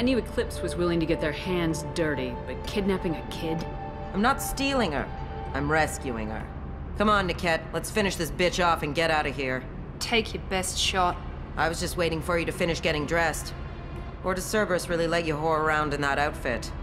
I knew Eclipse was willing to get their hands dirty, but kidnapping a kid? I'm not stealing her. I'm rescuing her. Come on, Niket, let's finish this bitch off and get out of here. Take your best shot. I was just waiting for you to finish getting dressed. Or does Cerberus really let you whore around in that outfit?